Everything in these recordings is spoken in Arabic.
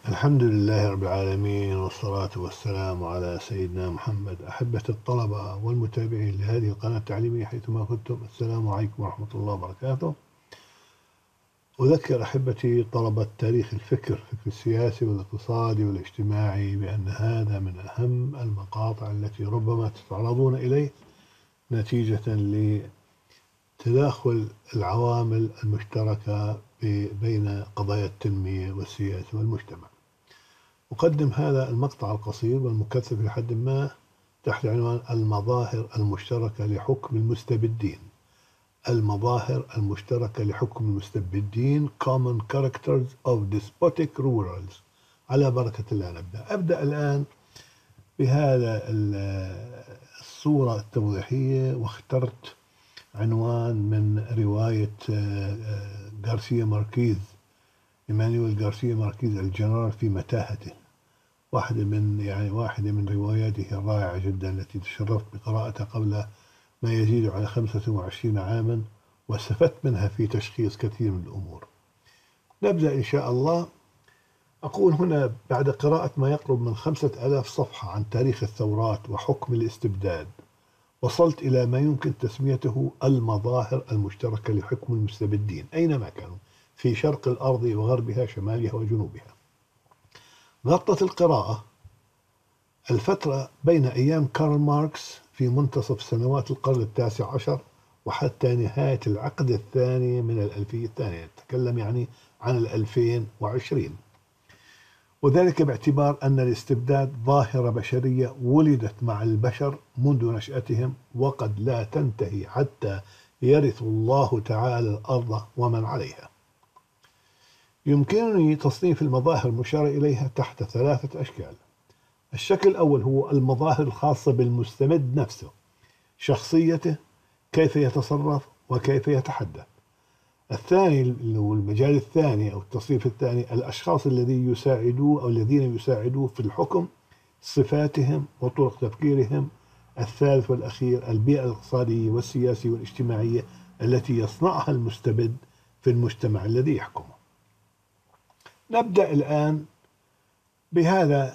الحمد لله رب العالمين، والصلاة والسلام على سيدنا محمد. أحبة الطلبة والمتابعين لهذه القناة التعليمية حيثما كنتم، السلام عليكم ورحمة الله وبركاته. أذكر أحبتي طلبة تاريخ الفكر السياسي والاقتصادي والاجتماعي بأن هذا من أهم المقاطع التي ربما تتعرضون إليه نتيجة لتداخل العوامل المشتركة بين قضايا التنمية والسياسة والمجتمع. أقدم هذا المقطع القصير والمكثف لحد ما تحت عنوان المظاهر المشتركة لحكم المستبدين. المظاهر المشتركة لحكم المستبدين Common Characters of Despotic Rulers. على بركة الله نبدأ. أبدأ الآن بهذا الصورة التوضيحية، واخترت عنوان من رواية غارسيا ماركيز، إيمانويل غارسيا ماركيز، الجنرال في متاهته. واحدة من رواياته الرائعة جدا التي تشرفت بقراءتها قبل ما يزيد على 25 عاما، واستفدت منها في تشخيص كثير من الأمور. نبدأ إن شاء الله. أقول هنا بعد قراءة ما يقرب من 5000 صفحة عن تاريخ الثورات وحكم الاستبداد، وصلت إلى ما يمكن تسميته المظاهر المشتركة لحكم المستبدين أينما كانوا، في شرق الأرض وغربها، شمالها وجنوبها. غطت القراءة الفترة بين أيام كارل ماركس في منتصف سنوات القرن التاسع عشر وحتى نهاية العقد الثاني من الألفية الثانية، نتكلم عن 2020، وذلك باعتبار أن الاستبداد ظاهرة بشرية ولدت مع البشر منذ نشأتهم، وقد لا تنتهي حتى يرث الله تعالى الأرض ومن عليها. يمكنني تصنيف المظاهر المشار إليها تحت 3 أشكال. الشكل الأول هو المظاهر الخاصة بالمستبد نفسه، شخصيته، كيف يتصرف وكيف يتحدث. الثاني اللي هو المجال الثاني أو التصنيف الثاني، الأشخاص الذين يساعدوه في الحكم، صفاتهم وطرق تفكيرهم. الثالث والأخير البيئة الاقتصادية والسياسية والاجتماعية التي يصنعها المستبد في المجتمع الذي يحكمه. نبدأ الآن بهذا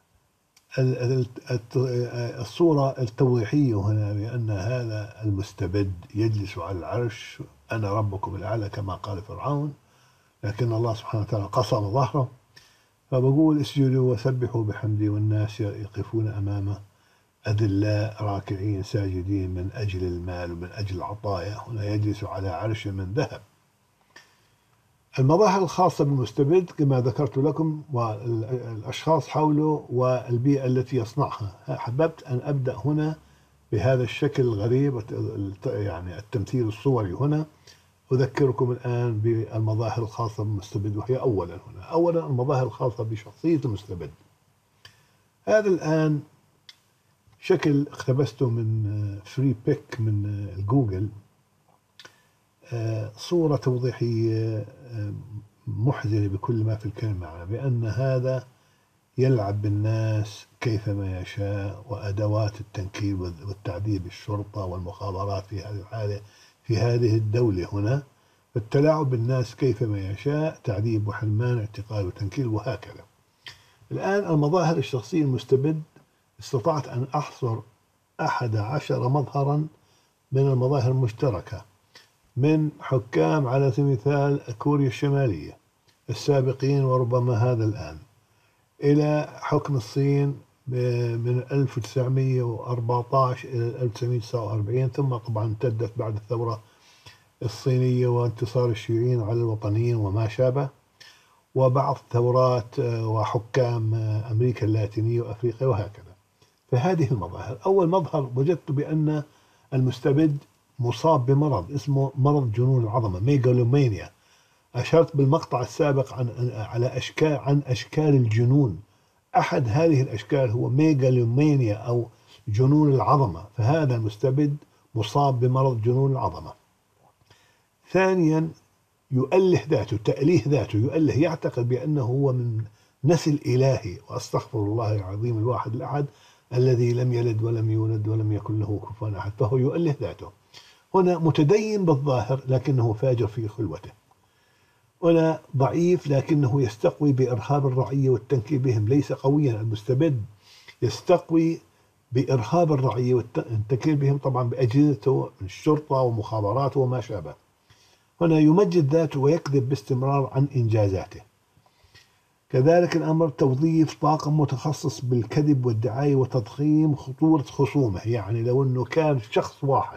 الصورة التوضيحية هنا، بأن هذا المستبد يجلس على العرش، أنا ربكم الأعلى كما قال فرعون، لكن الله سبحانه وتعالى قصم ظهره. فبقول اسجدوا وسبحوا بحمده، والناس يقفون أمامه أذلاء راكعين ساجدين من أجل المال ومن أجل العطايا. هنا يجلس على عرش من ذهب. المظاهر الخاصة بالمستبد كما ذكرت لكم، والأشخاص حوله والبيئة التي يصنعها. حببت أن أبدأ هنا بهذا الشكل الغريب، التمثيل الصوري هنا. أذكركم الآن بالمظاهر الخاصة بالمستبد، وهي أولا المظاهر الخاصة بشخصية المستبد. هذا الآن شكل اقتبسته من فري بيك من جوجل، صورة توضيحية محزنة بكل ما في الكلمة، بأن هذا يلعب بالناس كيفما يشاء، وأدوات التنكيل والتعذيب، الشرطة والمخابرات في هذه الحالة في هذه الدولة هنا، التلاعب بالناس كيفما يشاء، تعذيب وحرمان، اعتقال وتنكيل، وهكذا. الآن المظاهر الشخصية المستبد، استطعت أن أحصر 11 مظهرا من المظاهر المشتركة، من حكام على سبيل المثال كوريا الشمالية السابقين وربما هذا الآن، إلى حكم الصين من 1914 إلى 1949، ثم طبعا امتدت بعد الثورة الصينية وانتصار الشيوعيين على الوطنيين وما شابه، وبعض ثورات وحكام أمريكا اللاتينية وأفريقيا وهكذا. فهذه المظاهر. أول مظهر وجدت بأن المستبد مصاب بمرض اسمه مرض جنون العظمة، ميغالومانيا. أشرت بالمقطع السابق عن أشكال الجنون. أحد هذه الأشكال هو ميغالومانيا أو جنون العظمة، فهذا المستبد مصاب بمرض جنون العظمة. ثانيا يؤله ذاته، تأليه ذاته، يؤله، يعتقد بأنه هو من نسل إلهي، وأستغفر الله العظيم الواحد الأحد الذي لم يلد ولم يولد ولم يكن له كفوا أحد، فهو يؤله ذاته. هنا متدين بالظاهر لكنه فاجر في خلوته. هنا ضعيف لكنه يستقوي بإرهاب الرعية والتنكيل بهم، ليس قويا. المستبد يستقوي بإرهاب الرعية والتنكيل بهم، طبعا بأجهزته من الشرطة ومخابراته وما شابه. هنا يمجد ذاته ويكذب باستمرار عن إنجازاته. كذلك الأمر توظيف طاقم متخصص بالكذب والدعاية وتضخيم خطورة خصومه. يعني لو أنه كان شخص واحد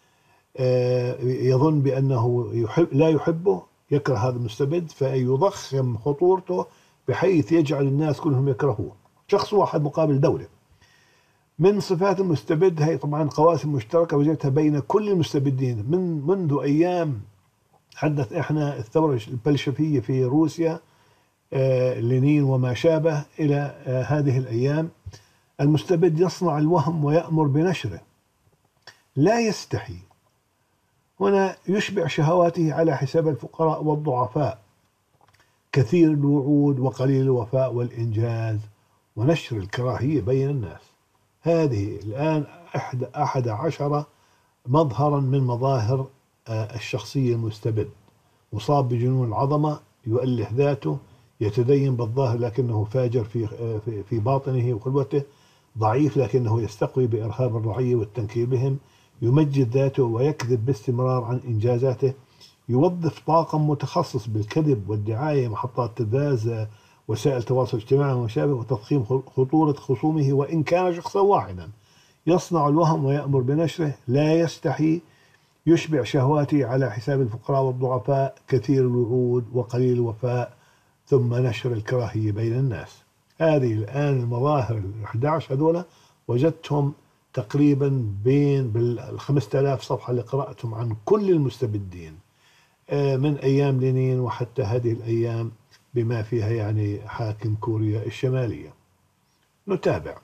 يظن بأنه لا يحبه، يكره هذا المستبد، فيضخم خطورته بحيث يجعل الناس كلهم يكرهوه. شخص واحد مقابل دولة. من صفات المستبد، هي طبعا قواسم مشتركة وجدتها بين كل المستبدين منذ أيام حدث إحنا الثورة البلشفية في روسيا، لينين وما شابه، إلى هذه الأيام. المستبد يصنع الوهم ويأمر بنشره، لا يستحي. هنا يشبع شهواته على حساب الفقراء والضعفاء، كثير الوعود وقليل الوفاء والإنجاز ونشر الكراهية بين الناس. هذه الآن 11 مظهرا من مظاهر الشخصية المستبد. مصاب بجنون العظمة، يؤله ذاته، يتدين بالظاهر لكنه فاجر في باطنه وخلوته، ضعيف لكنه يستقوي بإرهاب الرعية والتنكيل بهم، يمجد ذاته ويكذب باستمرار عن إنجازاته، يوظف طاقم متخصص بالكذب والدعاية، محطات تلفاز، وسائل التواصل الاجتماعي وما شابه، وتضخيم خطورة خصومه وإن كان شخصا واحدا. يصنع الوهم ويأمر بنشره، لا يستحي، يشبع شهواته على حساب الفقراء والضعفاء، كثير الوعود وقليل الوفاء، ثم نشر الكراهية بين الناس. هذه الآن المظاهر 11 هذولا وجدتهم تقريبا بين 5000 صفحة اللي قرأتهم عن كل المستبدين من أيام لينين وحتى هذه الأيام، بما فيها يعني حاكم كوريا الشمالية. نتابع.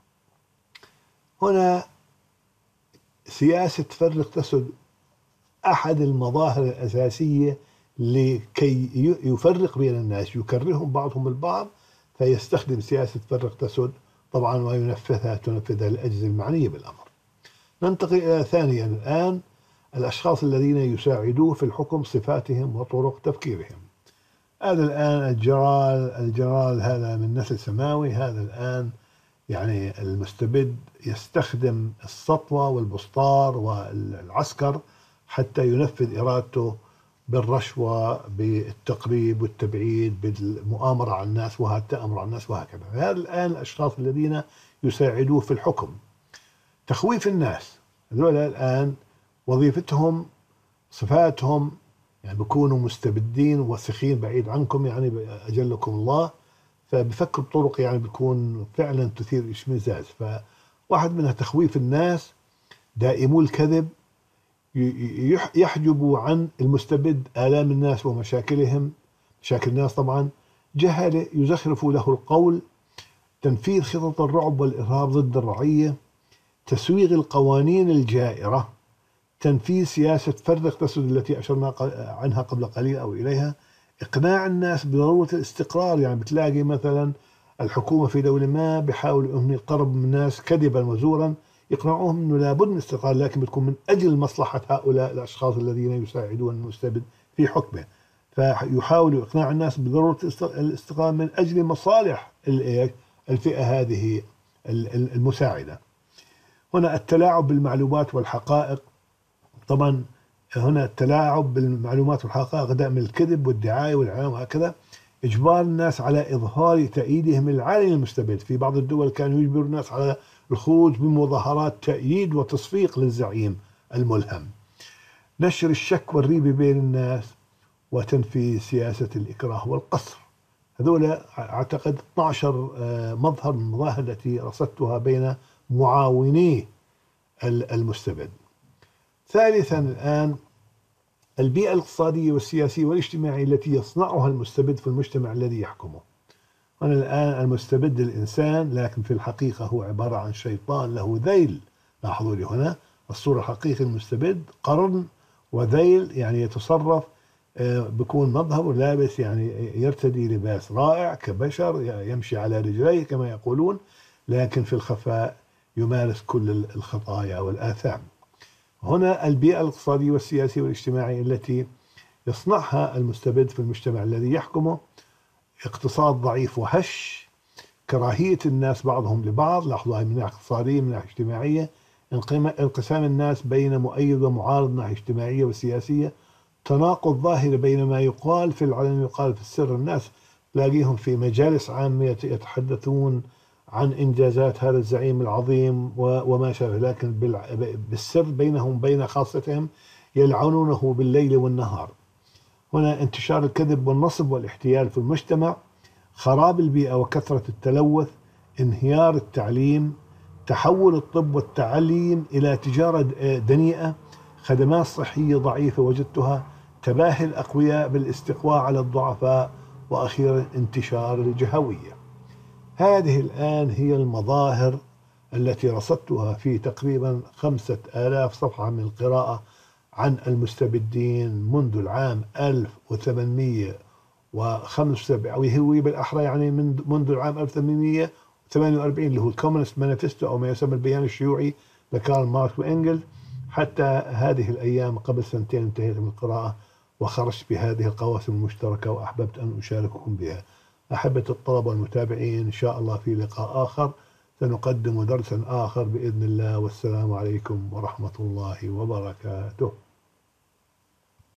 هنا سياسة فرق تسد أحد المظاهر الأساسية لكي يفرق بين الناس، يكرههم بعضهم البعض، فيستخدم سياسة فرق تسد طبعا، تنفذها الأجهزة المعنية بالأمر. ننتقل إلى ثانيا الآن الأشخاص الذين يساعدوه في الحكم، صفاتهم وطرق تفكيرهم. هذا الآن الجنرال هذا من نسل سماوي، هذا الآن يعني المستبد يستخدم السطوة والبسطار والعسكر حتى ينفذ إرادته، بالرشوة، بالتقريب والتبعيد، بالمؤامرة على الناس والتآمر على الناس وهكذا. هذا الآن الأشخاص الذين يساعدوه في الحكم. تخويف الناس، هذول الآن وظيفتهم، صفاتهم يعني بيكونوا مستبدين وسخين بعيد عنكم، يعني أجلكم الله، فبفكر بطرق يعني بتكون فعلا تثير اشمئزاز. فواحد منها تخويف الناس، دائمو الكذب، يحجبوا عن المستبد آلام الناس ومشاكلهم، مشاكل الناس طبعا، جهل، يزخرفوا له القول، تنفيذ خطط الرعب والإرهاب ضد الرعية، تسويغ القوانين الجائرة، تنفيذ سياسة فرق تسد التي أشرنا عنها قبل قليل أو إليها، إقناع الناس بضرورة الاستقرار. يعني بتلاقي مثلا الحكومة في دولة ما بيحاولوا أن يقتربوا من الناس كذبا وزورا، يقنعوهم أنه لابد من الاستقرار، لكن بتكون من أجل مصلحة هؤلاء الأشخاص الذين يساعدون المستبد في حكمه. فيحاولوا إقناع الناس بضرورة الاستقرار من أجل مصالح الفئة هذه المساعدة. هنا التلاعب بالمعلومات والحقائق، طبعا هنا التلاعب بالمعلومات والحقائق دائما الكذب والدعاية والإعلام وهكذا، إجبار الناس على إظهار تأييدهم العالي للمستبد. في بعض الدول كانوا يجبروا الناس على الخروج بمظاهرات تأييد وتصفيق للزعيم الملهم. نشر الشك والريبة بين الناس، وتنفيذ سياسة الإكراه والقصر. هذول أعتقد 12 مظهر من المظاهر التي رصدتها بين معاوني المستبد. ثالثا الآن البيئة الاقتصادية والسياسية والاجتماعية التي يصنعها المستبد في المجتمع الذي يحكمه. هنا الآن المستبد الإنسان، لكن في الحقيقة هو عبارة عن شيطان له ذيل. لاحظوا لي هنا الصورة الحقيقية، المستبد قرن وذيل، يعني يتصرف، بيكون مظهر لابس، يعني يرتدي لباس رائع كبشر، يمشي على رجليه كما يقولون، لكن في الخفاء يمارس كل الخطايا والآثام. هنا البيئة الاقتصادية والسياسية والاجتماعية التي يصنعها المستبد في المجتمع الذي يحكمه: اقتصاد ضعيف وهش، كراهية الناس بعضهم لبعض، لاحظوا هاي من ناحية اقتصادية، من ناحية اجتماعية، انقسام الناس بين مؤيد ومعارض من ناحية اجتماعية وسياسية، تناقض ظاهر بين ما يقال في العلن ويقال في السر. الناس تلاقيهم في مجالس عامة يتحدثون عن إنجازات هذا الزعيم العظيم وما شابه، لكن بالسر بينهم بين خاصتهم يلعنونه بالليل والنهار. هنا انتشار الكذب والنصب والاحتيال في المجتمع، خراب البيئة وكثرة التلوث، انهيار التعليم، تحول الطب والتعليم إلى تجارة دنيئة، خدمات صحية ضعيفة وجدتها، تباهي الأقوياء بالاستقواء على الضعفاء، وأخيرا انتشار الجهوية. هذه الآن هي المظاهر التي رصدتها في تقريبا 5000 صفحة من القراءة عن المستبدين منذ العام 1875، أو هو بالأحرى يعني منذ العام 1848 اللي هو الكومونست مانيفستو، أو ما يسمى البيان الشيوعي لكارل ماركس وإنجلز، حتى هذه الأيام قبل سنتين انتهيت من القراءة وخرجت بهذه القواسم المشتركة، وأحببت أن أشارككم بها. أحبة الطلبة والمتابعين، إن شاء الله في لقاء آخر سنقدم درسا آخر بإذن الله، والسلام عليكم ورحمة الله وبركاته.